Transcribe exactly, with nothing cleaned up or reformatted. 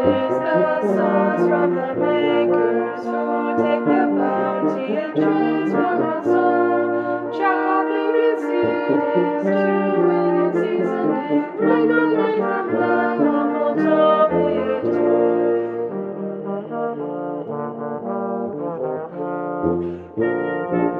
is the source from the makers who take the bounty and transform our soul. Chopping and seeding, stewing and seasoning, bring our life from the humble tomato. Thank you.